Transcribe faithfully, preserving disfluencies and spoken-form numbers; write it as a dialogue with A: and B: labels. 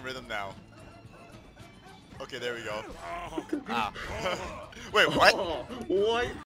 A: rhythm now. Okay, there we go.
B: Ah.
A: Wait, what?
C: What?